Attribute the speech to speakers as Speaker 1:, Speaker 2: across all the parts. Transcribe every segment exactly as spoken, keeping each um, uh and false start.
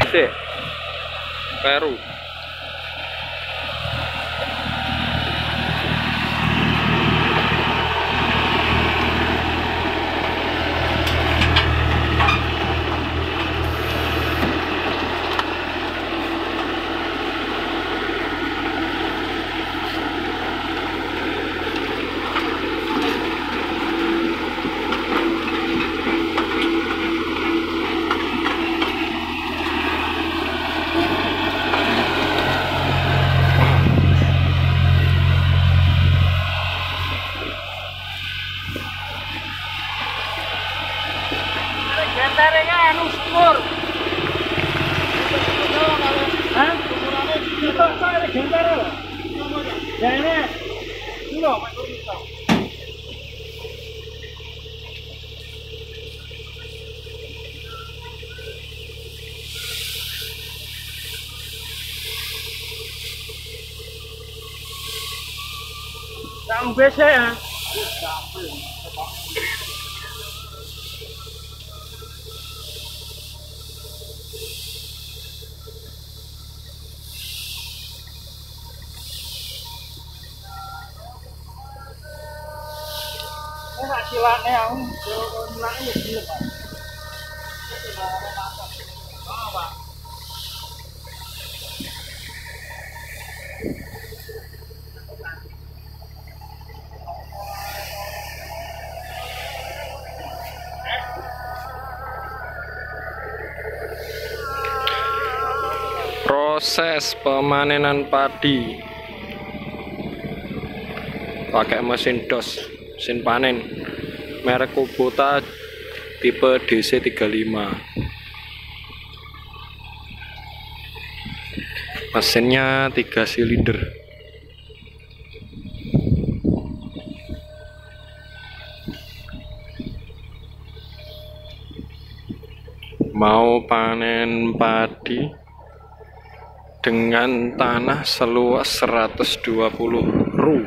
Speaker 1: sih Peru.
Speaker 2: Gentarnya anu syukur. Hah? Kita saya gentar. Ya ini. Dulu, Pak Guru. Sampai saya. Nak silane aku mulane ya gile, Pak. Oh, Pak.
Speaker 1: Proses pemanenan padi pakai mesin dos, mesin panen merek Kubota tipe D C tiga puluh lima. Mesinnya tiga silinder. Mau panen padi dengan tanah seluas seratus dua puluh ru.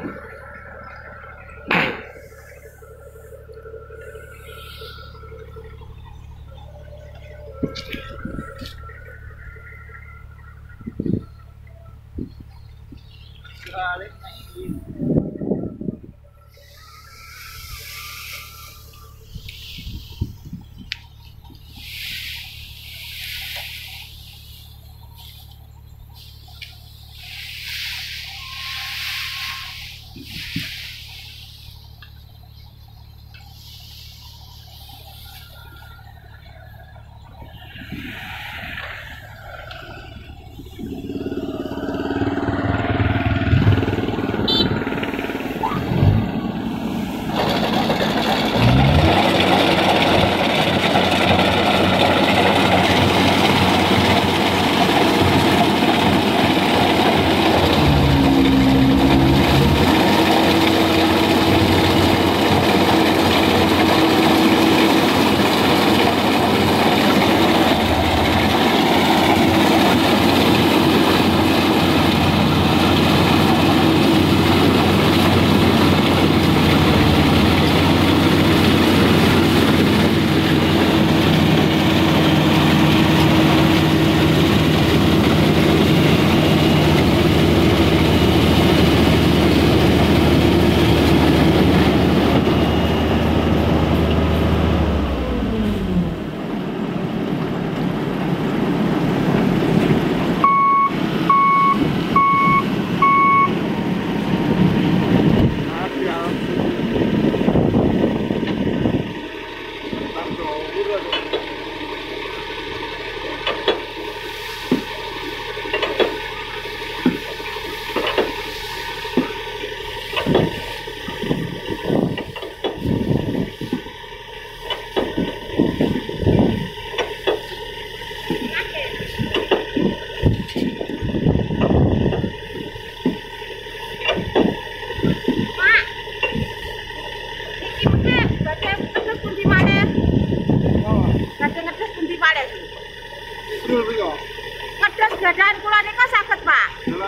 Speaker 3: Ngedes gadahan kula nika saged, Pak.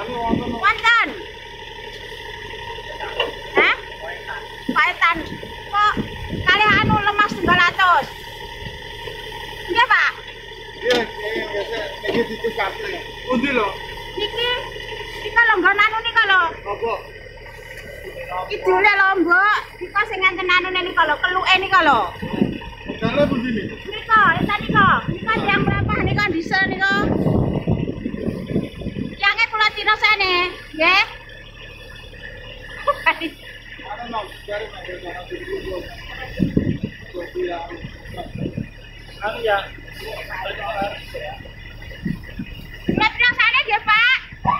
Speaker 3: Wonten. Hah? Paetan. Kok kalih anu lemas setunggal atus. Nggih, Pak.
Speaker 2: Nggih, nggih, nggih. Iki ditukatne. Pundi lho?
Speaker 3: Niki, iki lho nggon anu nika lho.
Speaker 2: Apa?
Speaker 3: Idule lho, Mbok. Nika sing ngenten anune nika lho, keluke nika lho.
Speaker 2: Kale pundi nih?
Speaker 3: Nika, eta nika. Nika yang berapa nika dise nika? Yange kula tirosene, nggih.
Speaker 2: Ana nang jare nang jare dulu. Anu ya.
Speaker 3: Kula tirosene nggih, Pak.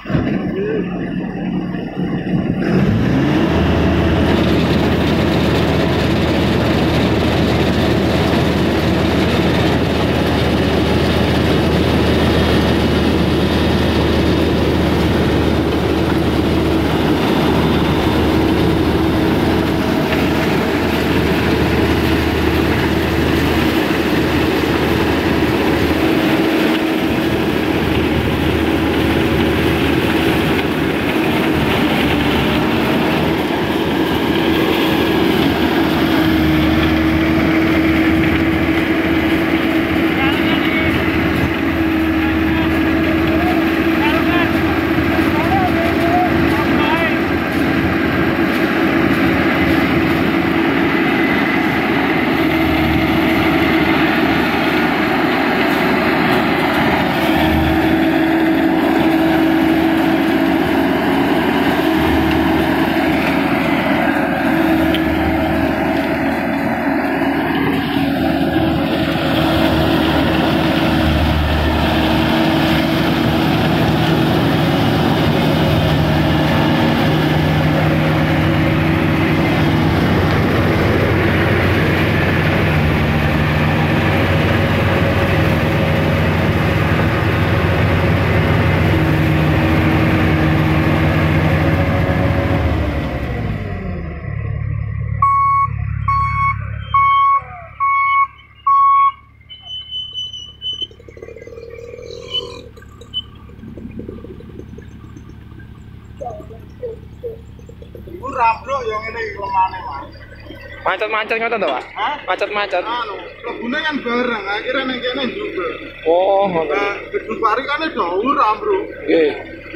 Speaker 2: Iku ramblok yang ngene iki lemane, Mas.
Speaker 1: Macet-macet ngoten to, Pak?
Speaker 2: Hah?
Speaker 1: Macet-macet.
Speaker 2: Anu, lebune kan bareng, akhirnya ning kene juga.
Speaker 1: Oh, ngoten.
Speaker 2: Nah, gedung parikane dawuh ramblok.
Speaker 1: Nggih.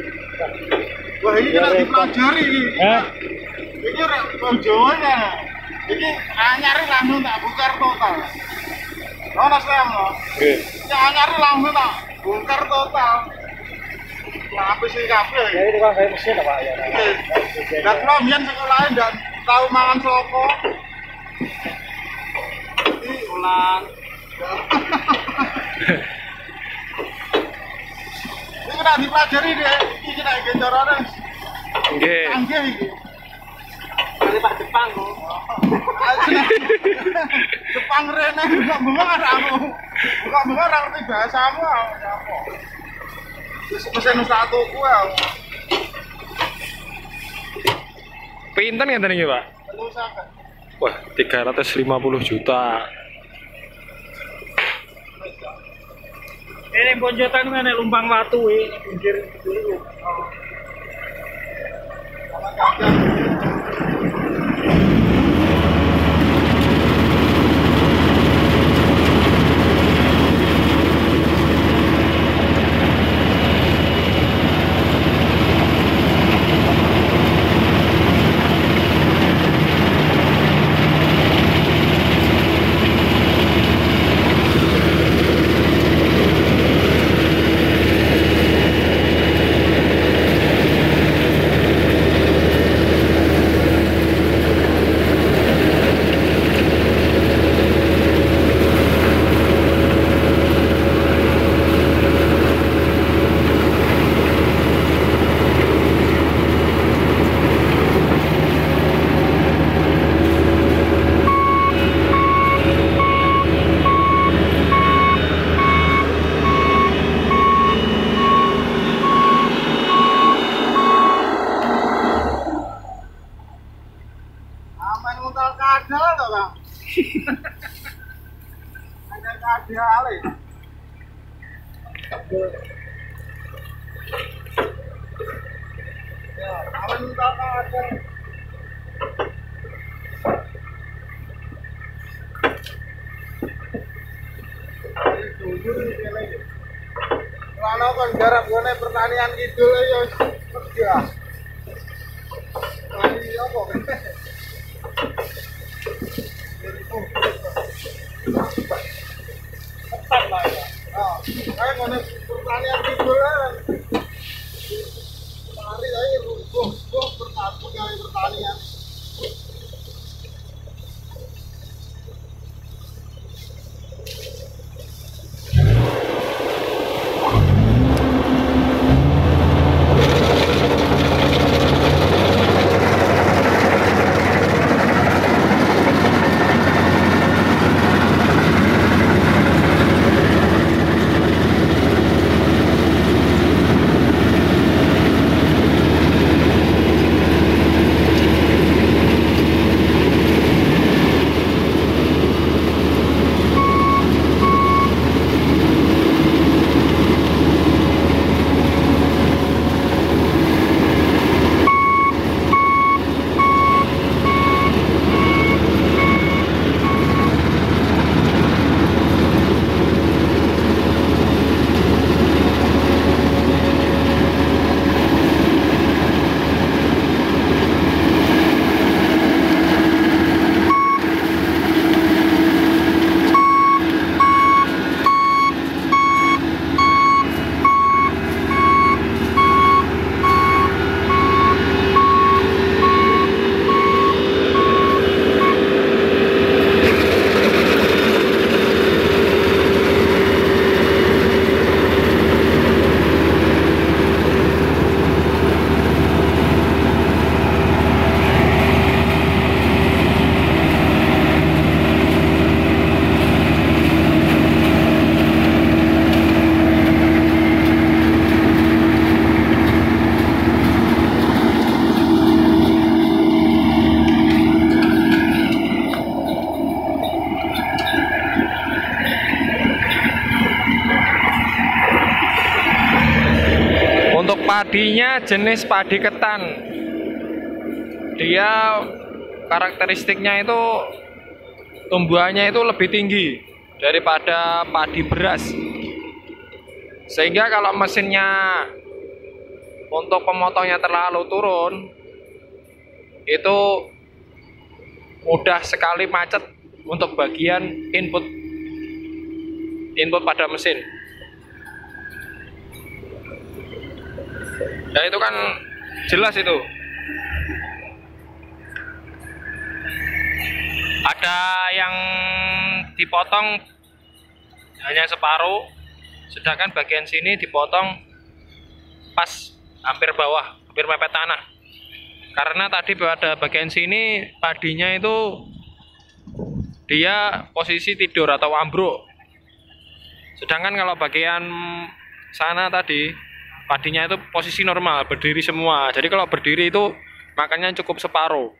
Speaker 2: Wah, ini kena dipelajari iki.
Speaker 1: Hah?
Speaker 2: Iki rek wong Jawa ya. Iki anyar langsung tak bongkar total. Ono Sam lho.
Speaker 1: Nggih.
Speaker 2: Iki anyar langsung tak bongkar total. Lapis iki kabeh.
Speaker 1: Ya itu kan saya mesin Pak ya.
Speaker 2: Dan kula mbiyen sekolahe ndak tahu mangan soko. Iki ulang. Iki kena dipelajari deh. Iki kena gencorane.
Speaker 1: Nggih.
Speaker 2: Canggih iki.
Speaker 3: Dari Pak Jepang kok.
Speaker 2: Jepang rene buka-buka kan aku. Buka-buka ora ngerti bahasamu apa. Wis pesen satu kuwi.
Speaker 1: Pinten ngenten iki, Pak?
Speaker 2: Terus sakit.
Speaker 1: Wah, tiga ratus lima puluh juta.
Speaker 4: Ini bonjotan ngene lumpang watu iki pinggir dulu.
Speaker 2: Sama kakek. Kadal to, Bang. Ada kadal e. Ya, awan tak kadal. Ini jujur ini lagi. kon garap gone pertanian kidul ya kerja. Mari apa kan? Ah, kayak gone pertanian kidul kan. Mari ae rubuh, rubuh pertanian pertanian.
Speaker 1: Untuk padinya jenis padi ketan. Dia karakteristiknya itu tumbuhannya itu lebih tinggi daripada padi beras. Sehingga kalau mesinnya untuk pemotongnya terlalu turun, itu mudah sekali macet untuk bagian input input pada mesin. Ya itu kan jelas itu. Ada yang dipotong hanya separuh, sedangkan bagian sini dipotong pas hampir bawah, hampir mepet tanah. Karena tadi pada bagian sini padinya itu dia posisi tidur atau ambruk. Sedangkan kalau bagian sana tadi padinya itu posisi normal, berdiri semua. Jadi kalau berdiri itu makannya cukup separuh.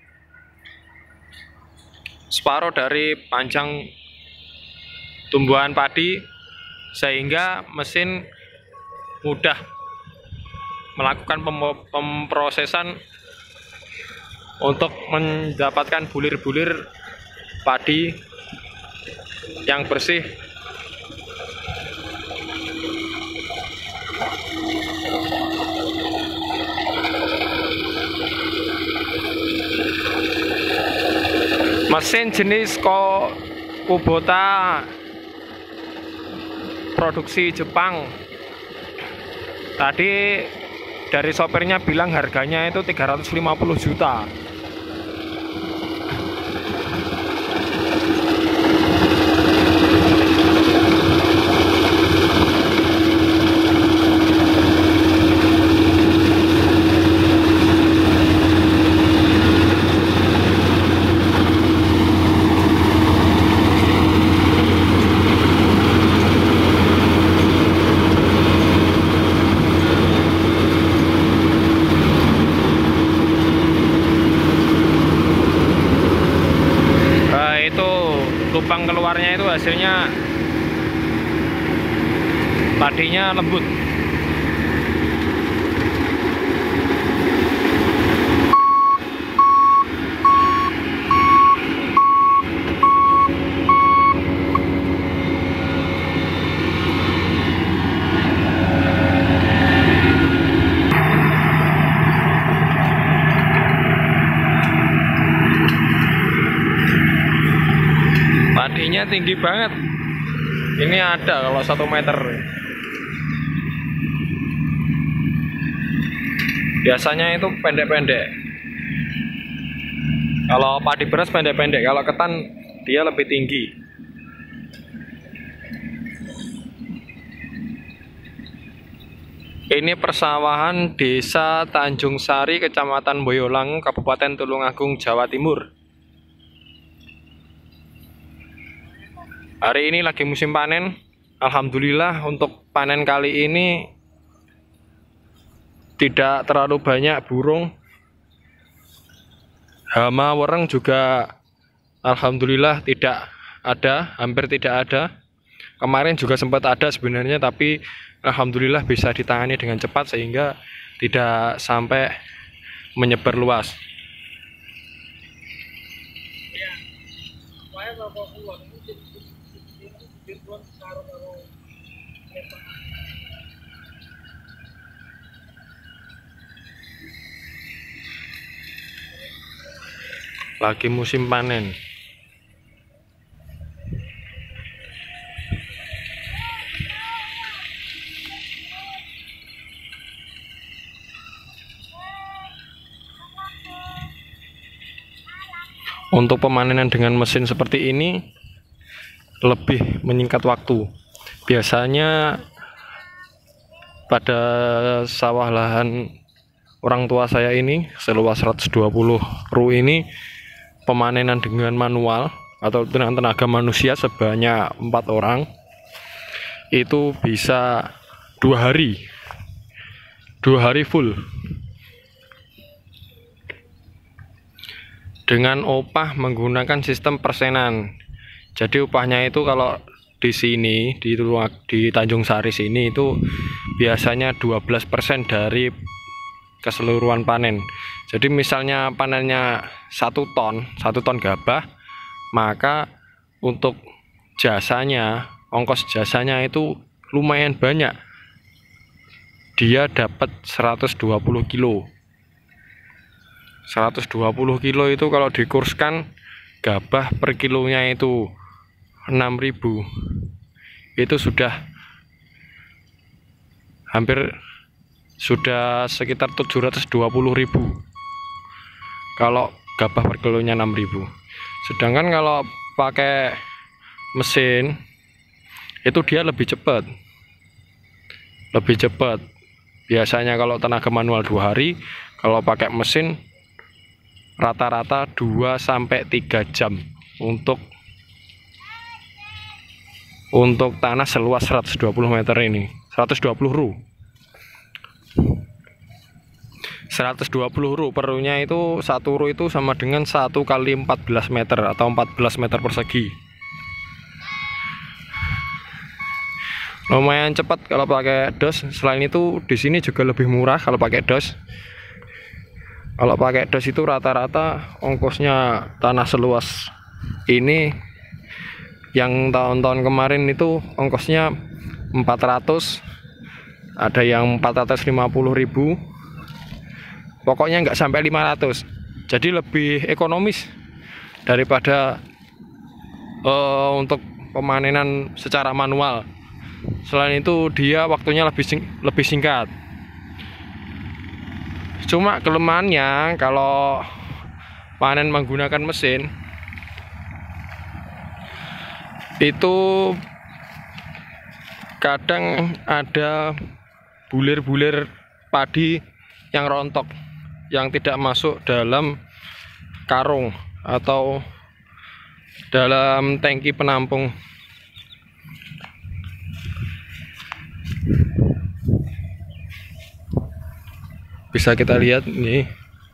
Speaker 1: Separuh dari panjang tumbuhan padi, sehingga mesin mudah melakukan pemprosesan untuk mendapatkan bulir-bulir padi yang bersih. Mesin jenis Kubota produksi Jepang. Tadi dari sopirnya bilang harganya itu tiga ratus lima puluh juta. Lubang keluarnya itu hasilnya padinya lembut. tinggi banget. Ini ada kalau satu meter. Biasanya itu pendek-pendek. Kalau padi beras pendek-pendek, kalau ketan dia lebih tinggi. Ini persawahan Desa Tanjung Sari, Kecamatan Boyolangu, Kabupaten Tulungagung, Jawa Timur. Hari ini lagi musim panen. Alhamdulillah untuk panen kali ini tidak terlalu banyak burung. Hama wereng juga alhamdulillah tidak ada, hampir tidak ada. Kemarin juga sempat ada sebenarnya, tapi alhamdulillah bisa ditangani dengan cepat sehingga tidak sampai menyebar luas. Lagi musim panen. Untuk pemanenan dengan mesin seperti ini lebih menyingkat waktu. Biasanya pada sawah lahan orang tua saya ini seluas seratus dua puluh ru ini, pemanenan dengan manual atau dengan tenaga manusia sebanyak empat orang itu bisa dua hari dua hari full dengan upah menggunakan sistem persenan. Jadi upahnya itu kalau di sini di di Tanjung Sari sini itu biasanya dua belas persen dari keseluruhan panen. Jadi misalnya panennya satu ton, satu ton gabah, maka untuk jasanya, ongkos jasanya itu lumayan banyak. Dia dapat seratus dua puluh kilo. seratus dua puluh kilo itu kalau dikurskan gabah per kilonya itu enam ribu. Itu sudah hampir sudah sekitar tujuh ratus dua puluh ribu kalau gabah per kilonya enam ribu. Sedangkan kalau pakai mesin itu dia lebih cepat lebih cepat biasanya kalau tenaga manual dua hari, kalau pakai mesin rata-rata dua sampai tiga jam untuk untuk tanah seluas seratus dua puluh meter ini, seratus dua puluh ru. seratus dua puluh ru per runya itu, satu ru itu sama dengan satu kali empat belas meter atau empat belas meter persegi. Lumayan cepat kalau pakai dos. Selain itu di sini juga lebih murah kalau pakai dos. Kalau pakai dos itu rata-rata ongkosnya tanah seluas ini yang tahun-tahun kemarin itu ongkosnya empat ratus, ada yang empat ratus lima puluh ribu, pokoknya nggak sampai lima ratus. Jadi lebih ekonomis daripada uh, untuk pemanenan secara manual. Selain itu dia waktunya lebih sing lebih singkat. Cuma kelemahannya kalau panen menggunakan mesin itu kadang ada bulir-bulir padi yang rontok, yang tidak masuk dalam karung atau dalam tangki penampung. Bisa kita lihat nih.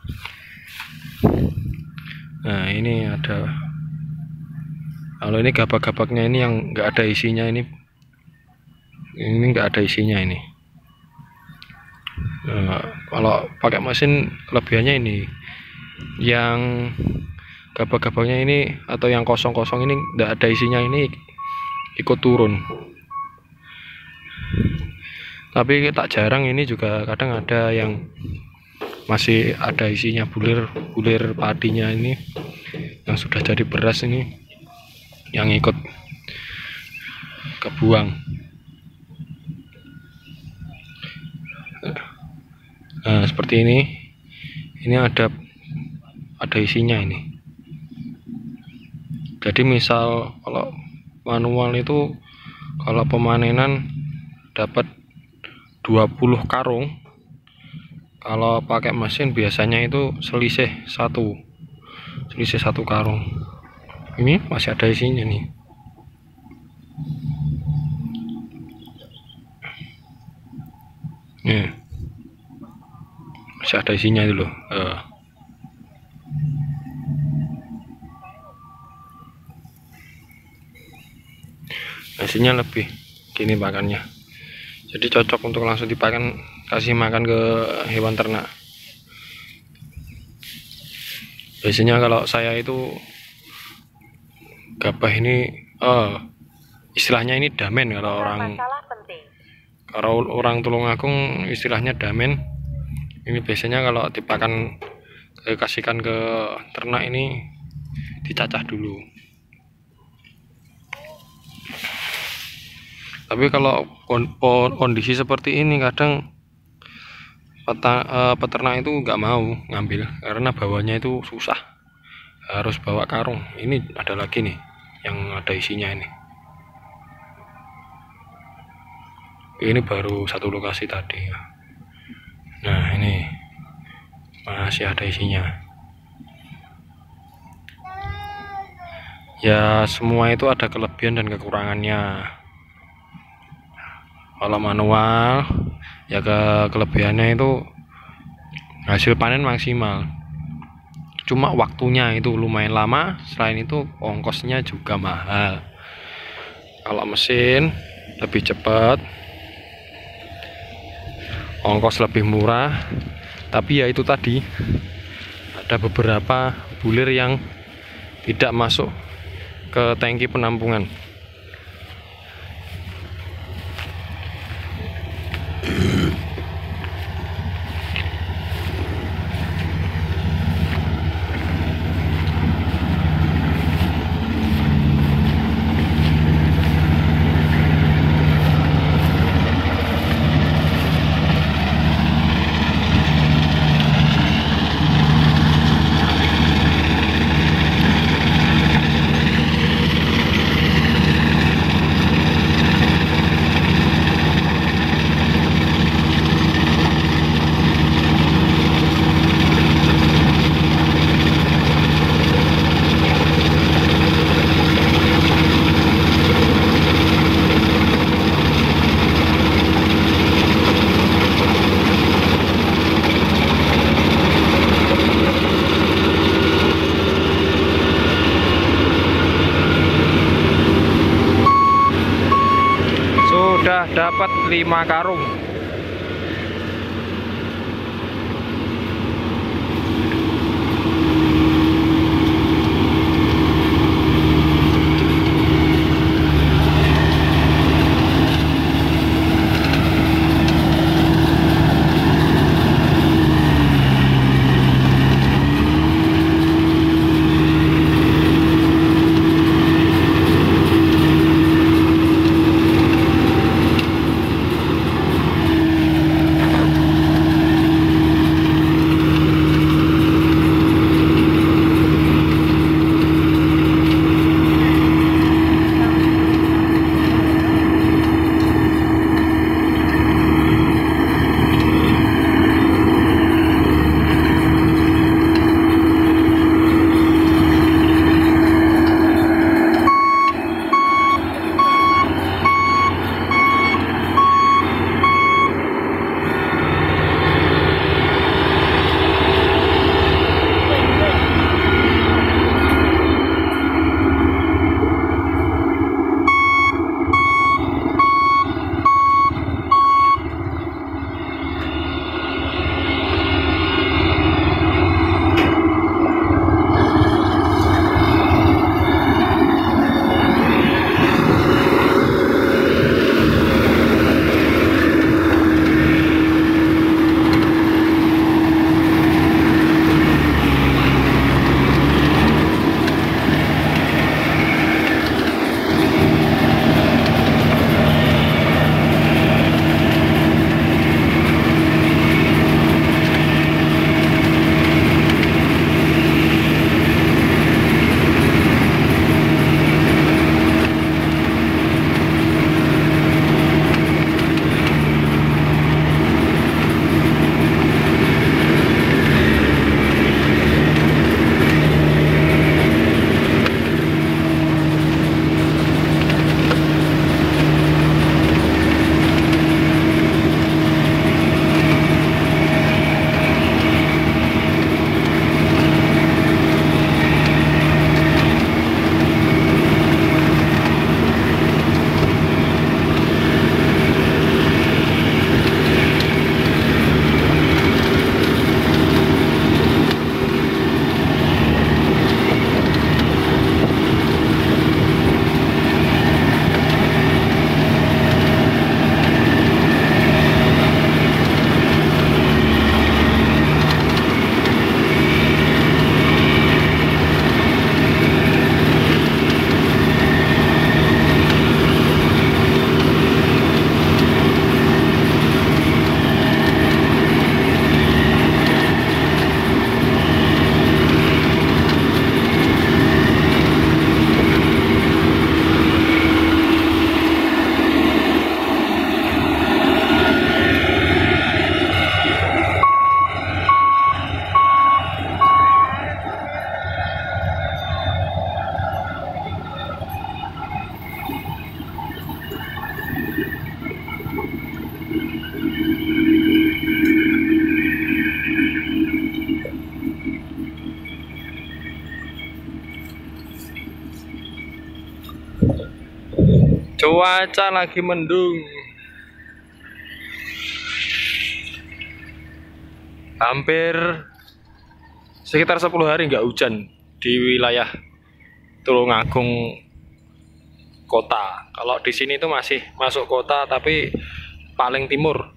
Speaker 1: Nah, ini ada, kalau ini gabak-gabaknya ini yang nggak ada isinya, ini ini nggak ada isinya ini. Nah, kalau pakai mesin kelebihannya ini, yang gabak-gabaknya ini atau yang kosong-kosong ini nggak ada isinya, ini ikut turun. Tapi tak jarang ini juga kadang ada yang masih ada isinya, bulir-bulir padinya ini yang sudah jadi beras ini yang ikut kebuang. Nah, seperti ini. Ini ada ada isinya ini. Jadi misal kalau manual itu kalau pemanenan dapat dua puluh karung, kalau pakai mesin biasanya itu selisih satu selisih satu karung. Ini masih ada isinya nih. Nih masih ada isinya itu loh. uh. Isinya lebih gini pakannya, jadi cocok untuk langsung dipakan, kasih makan ke hewan ternak. Biasanya kalau saya itu gabah ini oh, istilahnya ini damen kalau orang kalau orang Tulungagung istilahnya damen. Ini biasanya kalau dipakan kasihkan ke ternak ini dicacah dulu. Tapi kalau kondisi seperti ini kadang peternak itu nggak mau ngambil karena bawanya itu susah, harus bawa karung. Ini ada lagi nih yang ada isinya ini. Ini baru satu lokasi tadi. Nah ini masih ada isinya. Ya semua itu ada kelebihan dan kekurangannya. Kalau manual ya ke kelebihannya itu hasil panen maksimal, cuma waktunya itu lumayan lama, selain itu ongkosnya juga mahal. Kalau mesin lebih cepat, ongkos lebih murah, tapi ya itu tadi ada beberapa bulir yang tidak masuk ke tangki penampungan. Sudah dapat lima karung. Cuaca lagi mendung. Hampir sekitar sepuluh hari nggak hujan di wilayah Tulungagung kota. Kalau di sini itu masih masuk kota tapi paling timur.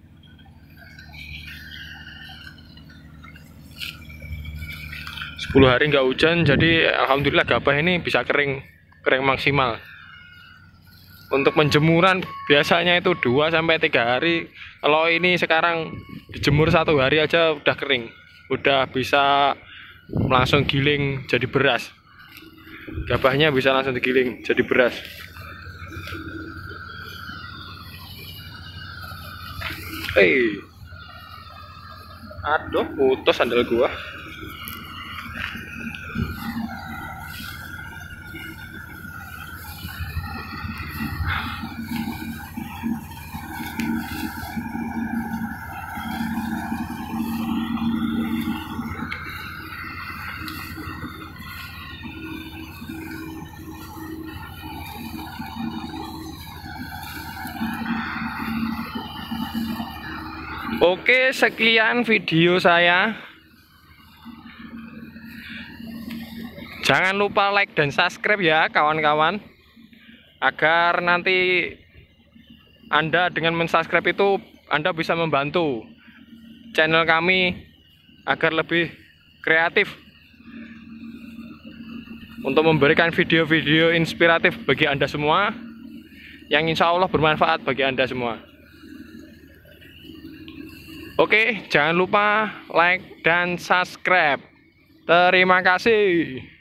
Speaker 1: sepuluh hari nggak hujan, jadi alhamdulillah gabah ini bisa kering kering maksimal. Untuk penjemuran biasanya itu dua sampai tiga hari. Kalau ini sekarang dijemur satu hari aja udah kering, udah bisa langsung giling jadi beras. Gabahnya bisa langsung digiling jadi beras. Hei, aduh putus sandal gua. Oke, sekian video saya. Jangan lupa like dan subscribe ya kawan-kawan, agar nanti Anda dengan mensubscribe itu Anda bisa membantu channel kami agar lebih kreatif untuk memberikan video-video inspiratif bagi Anda semua yang insya Allah bermanfaat bagi Anda semua. Oke, jangan lupa like dan subscribe. Terima kasih.